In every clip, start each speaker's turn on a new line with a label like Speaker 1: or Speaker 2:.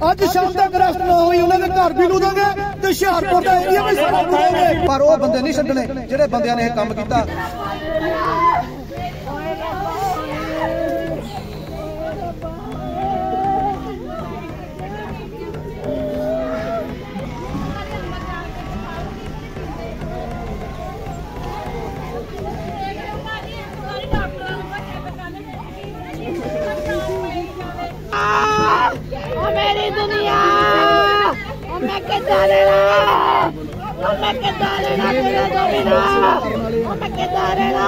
Speaker 1: ਅੱਜ ਸ਼ਾਮ ਤੱਕ ਅਰੈਸਟ ਨਾ ਹੋਈ ਉਹਨਾਂ ਦੇ ਘਰ ਵੀ ਲੁੱਟਾਂਗੇ ਤੇ ਹੁਸ਼ਿਆਰਪੁਰ ਦਾ ਏਰੀਆ ਵੀ ਸਾਰਾ ਲੁੱਟਾਂਗੇ। ਪਰ ਉਹ ਬੰਦੇ ਨਹੀਂ ਛੱਡਣੇ ਜਿਹੜੇ ਬੰਦਿਆਂ ਨੇ ਇਹ ਕੰਮ ਕੀਤਾ।
Speaker 2: मेरी दुनिया मैं कितना लेना मैं कितना लेना तेरा जमीना मैं कितना लेना।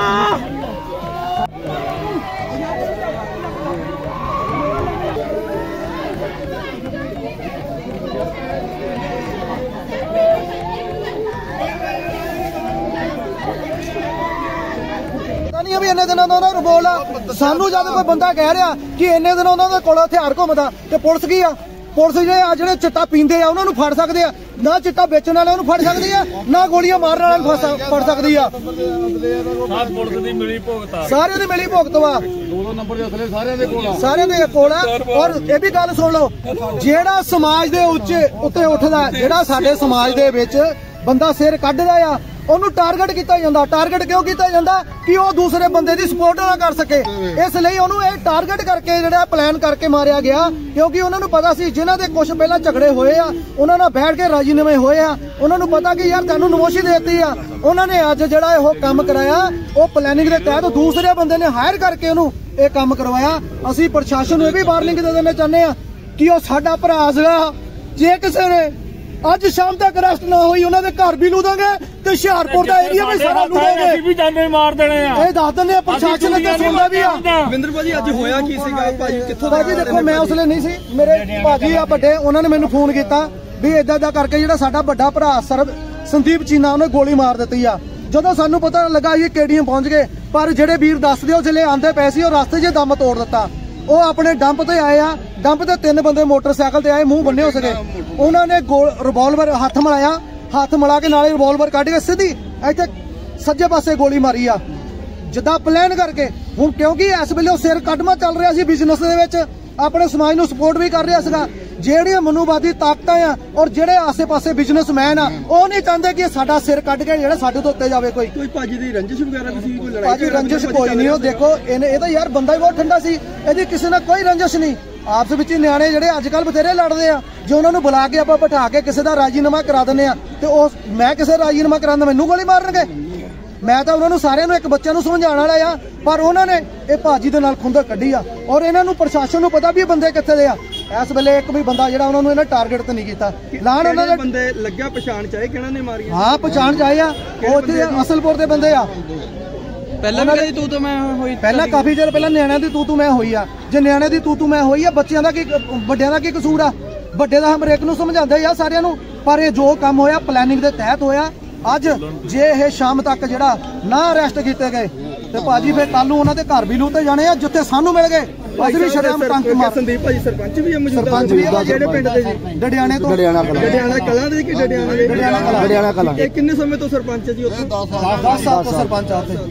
Speaker 1: नहीं भी इन्ने दिनों का रोल आ सानू जब कोई बंदा कह रहा कि इन्ने दिनों उन्होंने कोल हथियार घूमदा ते पुलिस की आ पुलिस जो चिट्टा पींदे आ उन्होंने फड़ सकते हैं ना चिट्टा बेचने वाले फड़ सकती है ना गोलियां मारने वाले फड़ सकती है। सारे दी मिली भुगत वा सारे दे कोल और ये भी गल सुन लो जेड़ा समाज दे उत्ते उठदा जेड़ा साडे समाज दे विच बंदा सिर कड्ढदा आ ਉਹਨੂੰ ਟਾਰਗੇਟ ਕੀਤਾ ਜਾਂਦਾ। ਟਾਰਗੇਟ ਕਿਉਂ ਕੀਤਾ ਜਾਂਦਾ ਕਿ ਉਹ ਦੂਸਰੇ ਬੰਦੇ ਦੀ ਸਪੋਰਟ ਨਾ ਕਰ ਸਕੇ। ਇਸ ਲਈ ਉਹਨੂੰ ਇਹ ਟਾਰਗੇਟ ਕਰਕੇ ਜਿਹੜਾ ਪਲਾਨ ਕਰਕੇ ਮਾਰਿਆ ਗਿਆ ਕਿਉਂਕਿ ਉਹਨਾਂ ਨੂੰ ਪਤਾ ਸੀ ਜਿਨ੍ਹਾਂ ਦੇ ਕੁਝ ਪਹਿਲਾਂ ਝਗੜੇ ਹੋਏ ਆ ਉਹਨਾਂ ਨਾਲ ਬੈਠ ਕੇ ਰਾਜੀਨਾਮੇ ਹੋਏ ਆ ਉਹਨਾਂ ਨੂੰ ਪਤਾ ਕਿ ਯਾਰ ਤੈਨੂੰ ਨਮੋਸ਼ੀ ਦੇਤੀ ਆ। ਉਹਨਾਂ ਨੇ ਅੱਜ ਜਿਹੜਾ ਇਹ ਕੰਮ ਕਰਾਇਆ ਉਹ ਪਲੈਨਿੰਗ ਦੇ ਤਹਿਤ ਦੂਸਰੇ ਬੰਦੇ ਨੇ ਹਾਇਰ ਕਰਕੇ ਉਹਨੂੰ ਇਹ ਕੰਮ ਕਰਵਾਇਆ। ਅਸੀਂ ਪ੍ਰਸ਼ਾਸਨ ਨੂੰ ਇਹ ਵੀ ਵਾਰਨਿੰਗ ਦੇ ਦੇਣਾ ਚਾਹੁੰਦੇ ਆ ਕਿ ਉਹ ਸਾਡਾ ਭਰਾ ਸੀਗਾ। ਜੇ ਕਿਸੇ ਨੇ ਅੱਜ ਸ਼ਾਮ ਤੱਕ ਅਰੈਸਟ ਨਾ ਹੋਈ ਉਹਨਾਂ ਦੇ ਘਰ ਵੀ ਲੁੱਟਾਂਗੇ ਤੇ ਹੁਸ਼ਿਆਰਪੁਰ ਦਾ ਏਰੀਆ ਵੀ ਸਾਰਾ ਲੁੱਟਾਂਗੇ।
Speaker 3: ਅਸੀਂ ਵੀ ਜਾਂਦੇ ਮਾਰ ਦੇਣੇ ਆ ਇਹ
Speaker 1: ਦੱਸ ਦਿੰਦੇ ਆ ਪ੍ਰਸ਼ਾਸਨ ਨੇ ਸੁਣਦਾ ਵੀ ਆ।
Speaker 4: ਵਿੰਦਰ ਭਾਜੀ ਅੱਜ ਹੋਇਆ ਕੀ ਸੀਗਾ ਭਾਜੀ ਕਿੱਥੋਂ
Speaker 1: ਭਾਜੀ ਦੇਖੋ ਮੈਂ ਉਸ ਵੇਲੇ ਨਹੀਂ ਸੀ ਮੇਰੇ ਭਾਜੀ ਆ ਵੱਡੇ ਉਹਨਾਂ ਨੇ ਮੈਨੂੰ ਫੋਨ ਕੀਤਾ ਵੀ ਇਦਾਂ ਦਾ ਕਰਕੇ ਜਿਹੜਾ ਸਾਡਾ ਵੱਡਾ ਭਰਾ ਸੰਦੀਪ ਚੀਨਾ ਉਹਨੇ ਗੋਲੀ ਮਾਰ ਦਿੱਤੀ ਆ। ਜਦੋਂ ਸਾਨੂੰ ਪਤਾ ਲੱਗਾ ਇਹ KDM ਪਹੁੰਚ ਗਏ ਪਰ ਜਿਹੜੇ ਵੀਰ ਦੱਸਦੇ ਉਹ ਜਿਹੜੇ ਆਂਦੇ ਪਏ ਸੀ ਉਹ ਰਸਤੇ 'ਚ ਦਮ ਤੋੜ ਦਿੱਤਾ। ਉਹ ਆਪਣੇ ਡੰਪ ਤੇ ਆਏ ਆ ਡੰਪ ਤੇ 3 ਬੰਦੇ ਮੋਟਰਸਾਈਕਲ ਤੇ ਆਏ ਮੂੰਹ ਬੰਨੇ ਹੋ ਸਕੇ ਉਹਨਾਂ ਨੇ ਰਿਵਾਲਵਰ ਹੱਥ ਮਿਲਾ ਕੇ ਨਾਲੇ ਰਿਵਾਲਵਰ ਕੱਢ ਕੇ ਸਿੱਧੀ ਇੱਥੇ ਸੱਜੇ ਪਾਸੇ ਗੋਲੀ ਮਾਰੀ ਆ ਜਿੱਦਾਂ ਪਲਾਨ ਕਰਕੇ। ਹੁਣ ਕਿਉਂਕਿ ਇਸ ਵੇਲੇ ਉਹ ਸਿਰ ਕੱਢਮਾ ਚੱਲ ਰਿਹਾ ਸੀ ਬਿਜ਼ਨਸ ਦੇ ਵਿੱਚ ਆਪਣੇ ਸਮਾਜ ਨੂੰ ਸਪੋਰਟ ਵੀ ਕਰ ਰਿਹਾ ਸੀਗਾ। ਜਿਹੜੀਆਂ ਮਨੂਵਾਦੀ ਤਾਕਤਾਂ ਆ ਔਰ ਜਿਹੜੇ ਆਸੇ-ਪਾਸੇ ਬਿਜ਼ਨਸਮੈਨ ਆ ਉਹ ਨਹੀਂ ਚਾਹੁੰਦੇ ਕਿ ਸਾਡਾ ਸਿਰ ਕੱਢ ਕੇ ਜਿਹੜਾ ਸਾਡੇ ਤੋਂ ਉੱਤੇ ਜਾਵੇ। ਕੋਈ
Speaker 4: ਭਾਜੀ ਦੀ ਰੰਜਿਸ਼ ਵਗੈਰਾ ਤੁਸੀਂ ਕੋਈ ਲੜਾਈ
Speaker 1: ਭਾਜੀ ਰੰਜਿਸ਼ ਕੋਈ ਨਹੀਂ। ਉਹ ਦੇਖੋ ਇਹ ਤਾਂ ਯਾਰ ਬੰਦਾ ਹੀ ਬਹੁਤ ਠੰਡਾ ਸੀ ਇਹਦੀ ਕਿਸੇ ਨਾਲ ਕੋਈ ਰੰਜਿਸ਼ ਨਹੀਂ। ਆਪਸ ਵਿੱਚ ਨਿਆਣੇ ਜਿਹੜੇ ਅੱਜ ਕੱਲ ਬਥੇਰੇ ਲੜਦੇ ਆ ਜੇ ਉਹਨਾਂ ਨੂੰ ਬੁਲਾ ਕੇ ਆਪਾਂ ਬਿਠਾ ਕੇ ਕਿਸੇ ਦਾ ਰਾਜੀਨਾਮਾ ਕਰਾ ਦਿੰਦੇ ਆ ਤੇ ਉਹ ਮੈਂ ਕਿਸੇ ਰਾਜੀਨਾਮਾ ਕਰਾਉਂਦਾ ਮੈਨੂੰ ਗੋਲੀ ਮਾਰਨਗੇ। ਮੈਂ ਤਾਂ ਉਹਨਾਂ ਨੂੰ ਸਾਰਿਆਂ ਨੂੰ ਇੱਕ ਬੱਚੇ ਨੂੰ ਸਮਝਾਉਣ ਵਾਲਾ ਆ ਪਰ ਉਹਨਾਂ ਨੇ ਇਹ ਭਾਜੀ ਦੇ ਨਾਲ ਖੁੰਦਕ ਕੱਢੀ ਆ ਔਰ ਇਹਨਾਂ ਨੂੰ ਪ੍ਰਸ਼ਾਸਨ ਨੂੰ ਪਤਾ ਵੀ ਇਹ ਬੰਦੇ ਕਿੱਥੇ ਦੇ ਆ। ਇਸ ਵੇਲੇ ਇੱਕ ਵੀ ਬੰਦਾ ਜਿਹੜਾ ਉਹਨਾਂ ਨੂੰ ਇਹਨਾਂ ਟਾਰਗੇਟ ਤੇ ਨਹੀਂ ਕੀਤਾ। ਲਾਣ ਉਹਨਾਂ ਦੇ ਬੰਦੇ
Speaker 4: ਲੱਗਿਆ ਪਛਾਣ ਚਾਹੇ ਕਿਹਨਾਂ ਨੇ ਮਾਰੀ
Speaker 1: ਹਾਂ ਪਛਾਣ ਚਾਹੇ ਆ ਉਹ ਇੱਥੇ ਅਸਲਪੁਰ ਦੇ ਬੰਦੇ ਆ।
Speaker 4: ਪਹਿਲਾਂ ਵੀ ਤੂੰ ਤੂੰ ਮੈਂ ਹੋਈ
Speaker 1: ਪਹਿਲਾਂ ਕਾਫੀ ਚਿਰ ਪਹਿਲਾਂ ਨਿਆਣਿਆਂ ਦੀ ਤੂੰ ਮੈਂ ਹੋਈ ਆ। ਜੇ ਨਿਆਣਿਆਂ ਦੀ ਤੂੰ ਮੈਂ ਹੋਈ ਆ ਬੱਚਿਆਂ ਦਾ ਕੀ ਵੱਡਿਆਂ ਦਾ ਕੀ ਕਸੂਰ ਆ। ਵੱਡੇ ਦਾ ਹਰੇਕ ਨੂੰ ਸਮਝਾਉਂਦੇ ਆ ਸਾਰਿਆਂ ਨੂੰ ਪਰ ਇਹ ਜੋ ਕੰਮ ਹੋਇਆ ਪਲੈਨਿੰਗ ਦੇ ਤਹਿਤ ਹੋਇਆ। ਅੱਜ ਜੇ ਇਹ ਸ਼ਾਮ ਤੱਕ ਜਿਹੜਾ ਨਾ ਅਰੈਸਟ ਕੀਤੇ ਗਏ ਤੇ ਭਾਜੀ ਫਿਰ ਕੱਲ ਨੂੰ ਉਹਨਾਂ ਦੇ ਘਰ ਵੀ ਲੁੱਟੇ ਜਾਣੇ ਆ ਜਿੱਥੇ ਸਾਨੂੰ ਮਿਲ ਗਏ। ਅਸੀਂ ਵੀ ਸ਼ਰਮ ਟੰਕ ਮਾਰ
Speaker 4: ਸੰਦੀਪ ਭਾਜੀ ਸਰਪੰਚ ਵੀ ਆ ਮੌਜੂਦਾ
Speaker 1: ਸਰਪੰਚ ਵੀ ਆ
Speaker 4: ਜਿਹੜੇ ਪਿੰਡ ਦੇ ਜੀ
Speaker 1: ਡੜਿਆਣੇ ਤੋਂ
Speaker 4: ਡੜਿਆਣਾ ਕਲਾਂ ਦੇ ਕਿ ਡੜਿਆਣਾ ਕਲਾਂ ਇਹ ਕਿੰਨੇ ਸਮੇਂ ਤੋਂ ਸਰਪੰਚ ਜੀ ਉੱਥੇ
Speaker 1: 10 ਸਾਲ ਤੋਂ ਸਰਪੰਚ ਆ ਉੱਥੇ।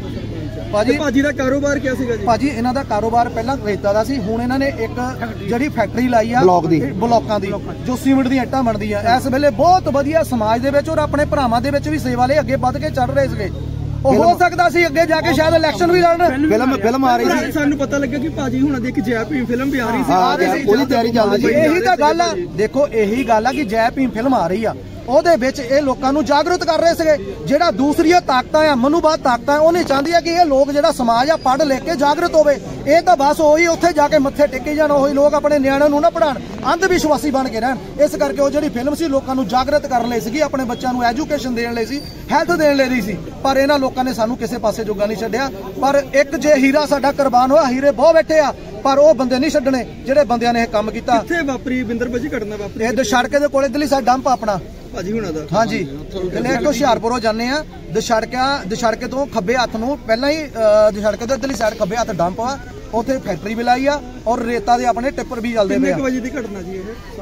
Speaker 4: ਭਾਜੀ ਦਾ ਕਾਰੋਬਾਰ ਕੀ ਸੀਗਾ ਜੀ?
Speaker 1: ਭਾਜੀ ਇਹਨਾਂ ਦਾ ਕਾਰੋਬਾਰ ਪਹਿਲਾਂ ਰੇਤਾ ਦਾ ਸੀ ਹੁਣ ਇਹਨਾਂ ਨੇ ਇੱਕ ਜਿਹੜੀ ਫੈਕਟਰੀ ਲਾਈ ਆ ਬਲੋਕਾਂ ਦੀ ਜੋ ਸੀਮਿੰਟ ਦੀਆਂ ਇੱਟਾਂ ਬਣਦੀ ਆ। ਇਸ ਵੇਲੇ ਬਹੁਤ ਵਧੀਆ ਸਮਾਜ ਦੇ ਵਿੱਚ ਔਰ ਆਪਣੇ ਭਰਾਵਾਂ ਦੇ ਵਿੱਚ ਵੀ ਸੇਵਾ ਲਈ ਅੱਗੇ ਵੱਧ ਕੇ ਚੱਲ ਰਹੇ ਸੀਗੇ। ਉਹ ਹੋ ਸਕਦਾ ਸੀ ਅੱਗੇ ਜਾ ਕੇ ਸ਼ਾਇਦ ਇਲੈਕਸ਼ਨ ਵੀ ਲੜਨ। ਫਿਲਮ ਆ ਰਹੀ ਸੀ
Speaker 4: ਸਾਨੂੰ ਪਤਾ ਲੱਗਾ ਕਿ ਭਾਜੀ ਹੁਣਾਂ ਦੀ ਇੱਕ ਜੈ ਭੀਮ ਫਿਲਮ ਵੀ ਆ ਰਹੀ ਸੀ
Speaker 1: ਉਹਦੀ ਤਿਆਰੀ ਚੱਲਦੀ ਸੀ। ਇਹੀ ਤਾਂ ਗੱਲ ਆ ਦੇਖੋ ਇਹੀ ਗੱਲ ਆ ਕਿ ਜੈ ਭੀਮ ਫਿਲਮ ਆ ਰਹੀ ਆ ਉਹਦੇ ਵਿੱਚ ਇਹ ਲੋਕਾਂ ਨੂੰ ਜਾਗਰੂਕ ਕਰ ਰਹੇ ਸੀਗੇ। ਜਿਹੜਾ ਦੂਸਰੀਆਂ ਤਾਕਤਾਂ ਆ ਮਨੂਵਾਦ ਤਾਕਤਾਂ ਉਹ ਨਹੀਂ ਚਾਹੁੰਦੀਆਂ ਕਿ ਇਹ ਲੋਕ ਜਿਹੜਾ ਸਮਾਜ ਆ ਪੜ੍ਹ ਲਿਖ ਕੇ ਜਾਗਰੂਕ ਹੋਵੇ। ਇਹ ਤਾਂ ਬਸ ਉਹੀ ਉੱਥੇ ਜਾ ਕੇ ਮੱਥੇ ਟੇਕੇ ਜਾਣ ਉਹੀ ਲੋਕ ਆਪਣੇ ਨਿਆਣਿਆਂ ਨੂੰ ਨਾ ਪੜ੍ਹਾਉਣ ਅੰਧ ਵਿਸ਼ਵਾਸੀ ਬਣ ਕੇ ਰਹਿਣ। ਇਸ ਕਰਕੇ ਉਹ ਜਿਹੜੀ ਫਿਲਮ ਸੀ ਲੋਕਾਂ ਨੂੰ ਜਾਗਰੂਕ ਕਰਨ ਲਈ ਸੀਗੀ ਆਪਣੇ ਬੱਚਿਆਂ ਨੂੰ ਐਜੂਕੇਸ਼ਨ ਦੇਣ ਲਈ ਸੀ ਹੈਲਥ ਦੇਣ ਲਈ ਸੀ ਪਰ ਇਹਨਾਂ ਲੋਕਾਂ ਨੇ ਸਾਨੂੰ ਕਿਸੇ ਪਾਸੇ ਜੋਗਾ ਨਹੀਂ ਛੱਡਿਆ। ਪਰ ਇੱਕ ਜੇ ਹੀਰਾ ਸਾਡਾ ਕੁਰਬਾਨ ਹੋਇਆ ਹੀਰੇ ਬਹੁਤ ਬੈਠੇ ਆ ਪਰ ਉਹ ਬੰਦੇ ਨਹੀਂ ਛੱਡਣੇ ਜਿਹੜੇ ਬੰਦਿਆਂ ਨੇ ਇਹ ਕੰਮ ਕੀਤਾ।
Speaker 4: ਕਿੱਥੇ ਵਾਪਰੀ ਵਿੰਦਰ ਭਾਜੀ ਘਟਨਾ ਵਾਪਰੀ?
Speaker 1: ਇਹ ਦਸ਼ੜਕੇ ਦੇ ਕੋਲੇ ਦਿੱਲੀ ਸਾਡਾ ਡੰਪ ਆਪਣਾ
Speaker 4: ਭਾਜੀ ਹੁਣਾਂ ਦਾ
Speaker 1: ਹਾਂਜੀ ਇੱਕ ਹੁਸ਼ਿਆਰਪੁਰੋਂ ਜਾਂਦੇ ਆ ਦਸ਼ੜਕੇ ਤੋਂ ਖੱਬੇ ਹੱਥ ਨੂੰ ਪਹਿਲਾਂ ਹੀ ਦਸ਼ੜਕੇ ਤੋਂ ਦਿੱਲੀ ਸਾਈਡ ਖੱਬੇ ਹੱਥ ਡੰਪ ਆ ਉੱਥੇ ਫੈਕਟਰੀ ਵੀ ਲਾਈ ਆ ਔਰ ਰੇਤਾ ਦੇ ਆਪਣੇ ਟਿੱਪਰ ਵੀ ਚੱਲਦੇ ਪਏ ਆ।
Speaker 4: ਕਿੰਨੇ ਵਜੇ ਦੀ ਘਟਨਾ ਜੀ ਇਹ?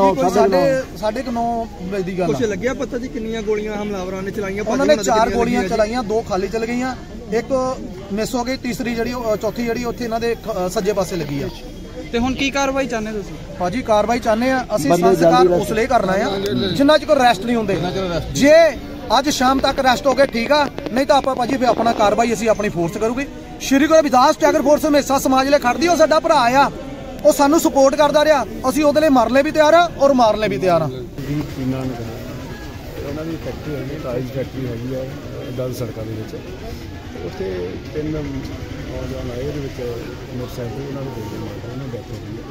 Speaker 1: 9:30 ਵਜੇ ਦੀ ਗੱਲ।
Speaker 4: ਕੁਛ ਲੱਗਿਆ ਪਤਾ ਜੀ ਕਿੰਨੀਆਂ ਗੋਲੀਆਂ ਹਮਲਾਵਰਾਂ ਨੇ ਚਲਾਈਆਂ?
Speaker 1: ਉਹਨਾਂ ਨੇ 4 ਗੋਲੀਆਂ ਚਲਾਈਆਂ 2 ਖਾਲੀ ਚਲ ਗਈਆਂ ਇੱਕ ਮਿਸ ਹੋ ਗਈ ਤੀਸਰੀ ਜਿਹੜੀ ਚੌਥੀ ਜਿਹੜੀ ਉੱਥੇ ਇਹਨਾਂ ਦੇ ਸੱਜੇ ਪਾਸੇ ਲੱਗੀ ਆ।
Speaker 4: ਤੇ ਹੁਣ ਕੀ ਕਾਰਵਾਈ ਚਾਹੁੰਦੇ ਤੁਸੀਂ?
Speaker 1: ਭਾਜੀ ਕਾਰਵਾਈ ਚਾਹੁੰਦੇ ਆ ਅਸੀਂ, ਸੰਸਕਾਰ ਉਸ ਲਈ ਕਰਨਾ ਆ ਜਿੰਨਾ ਚਿਰ ਅਰੈਸਟ ਨਹੀਂ ਹੁੰਦੇ। ਜੇ ਅੱਜ ਸ਼ਾਮ ਤੱਕ ਅਰੈਸਟ ਹੋ ਗਏ ਠੀਕ ਆ, ਨਹੀਂ ਤਾਂ ਆਪਾਂ ਭਾਜੀ ਫਿਰ ਆਪਣਾ ਕਾਰਵਾਈ ਅਸੀਂ ਆਪਣੀ ਫੋਰਸ ਕਰੂਗੇ। ਸ਼੍ਰੀ ਗੁਰੂ ਰਵਿਦਾਸ ਟੈਗਰ ਫੋਰਸ ਹਮੇਸ਼ਾ ਸਮਾਜ ਲਈ ਖੜਦੀ, ਉਹ ਸਾਡਾ ਭਰਾ ਆ, ਉਹ ਸਾਨੂੰ ਸਪੋਰਟ ਕਰਦਾ ਰਿਹਾ, ਅਸੀਂ ਉਹਦੇ ਲਈ ਮਰਨ ਲਈ ਵੀ ਤਿਆਰ ਆ ਔਰ ਮਾਰਨ ਲਈ ਵੀ ਤਿਆਰ ਆ।
Speaker 5: ਉਹਨਾਂ ਦੀ ਫੈਕਟਰੀ ਹੈਗੀ, ਟਾਇਲਸ ਫੈਕਟਰੀ ਹੈਗੀ ਆ 10 ਸੜਕਾਂ ਦੇ ਵਿੱਚ। ਉੱਥੇ 3 ਨੌਜਵਾਨ ਆਏ, ਉਹਦੇ ਵਿੱਚ ਮੋਟਰਸਾਈਕਲ ਉਹਨਾਂ ਨੂੰ ਦੇ ਦਿੱਤਾ, ਉਹਨਾਂ ਡੈਥ ਹੋ ਗਈ।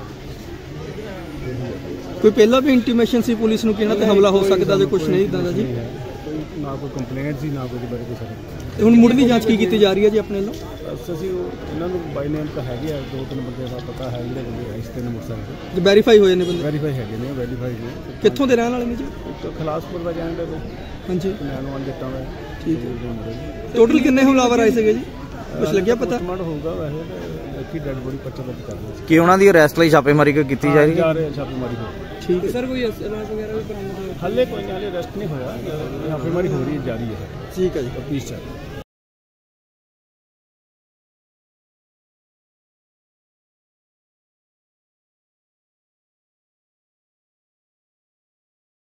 Speaker 4: ਕੋਈ ਪਹਿਲਾਂ ਵੀ ਇੰਟੀਮੇਸ਼ਨ ਸੀ ਪੁਲਿਸ ਨੂੰ ਕਿ ਇਹਨਾਂ ਤੇ ਹਮਲਾ ਹੋ ਸਕਦਾ ਜਾਂ ਕੁਝ ਨਹੀਂ ਇਦਾਂ ਦਾ ਜੀ?
Speaker 5: ਨਾ ਕੋਈ ਕੰਪਲੇਂਟ ਸੀ, ਨਾ ਕੋਈ ਬਾਰੇ ਕੋਈ
Speaker 4: ਹੁਣ ਮੁੱਢਲੀ ਜਾਂਚ ਕੀ ਕੀਤੀ ਜਾ ਰਹੀ ਹੈ ਜੀ ਆਪਣੇ ਵੱਲੋਂ?
Speaker 5: ਅਸੀਂ ਇਹਨਾਂ ਨੂੰ ਬਾਈ ਨੇਮ ਤਾਂ ਹੈਗੇ ਆ, 2-3 ਬੰਦੇ ਦਾ ਪਤਾ ਹੈ ਜਿਹੜੇ ਬੰਦੇ ਇਸ 3 ਮੋਟਰਸਾਈਕਲ
Speaker 4: ਵੈਰੀਫਾਈ ਹੋਏ ਨੇ ਬੰਦੇ?
Speaker 5: ਵੈਰੀਫਾਈ ਹੈਗੇ ਨੇ, ਵੈਰੀਫਾਈ ਨੇ।
Speaker 4: ਕਿੱਥੋਂ ਦੇ ਰਹਿਣ ਵਾਲੇ ਨੇ ਜੀ?
Speaker 5: ਖਲਾਸਪੁਰ ਦਾ ਜਾਣਦੇ ਨੇ।
Speaker 4: ਹਾਂਜੀ,
Speaker 5: ਮੈਨੂਅਲ ਜੱਟਾਂ ਦਾ।
Speaker 4: ਠੀਕ ਹੈ। ਟੋਟਲ ਕਿੰਨੇ ਹਮਲਾਵਰ ਆਏ ਸੀਗੇ ਜੀ, ਕੁਝ ਲੱਗਿਆ ਪਤਾ?
Speaker 5: ਹੋਊਗਾ ਵੈਸੇ ਬਾਕੀ ਡੈਡ ਬੋਡੀ ਪਰਚਾ ਦਰਜ ਕਰ ਲਿਆ
Speaker 6: ਕਿ ਉਹਨਾਂ ਦੀ ਅਰੈਸਟ ਲਈ ਛਾਪੇਮਾਰੀ ਕੀਤੀ ਜਾ ਰਹੀ ਹੈ।
Speaker 5: ਛਾਪੇਮਾਰੀ ਹੋ
Speaker 4: ਠੀਕ ਹੈ ਸਰ। ਕੋਈ ਅਸਲਾਹ ਵਗੈਰਾ ਵੀ ਬਰਾਮਦ ਹੋਇਆ?
Speaker 5: ਹਾਲੇ ਕੋਈ ਨਹੀਂ, ਹਾਲੇ ਅਰੈਸਟ ਨਹੀਂ ਹੋਇਆ, ਛਾਪੇਮਾਰੀ ਹੋ ਰਹੀ ਹੈ, ਜਾਰੀ ਹੈ।
Speaker 4: ਠੀਕ ਹੈ ਜੀ।
Speaker 5: ਪੀਸ ਚੱਲ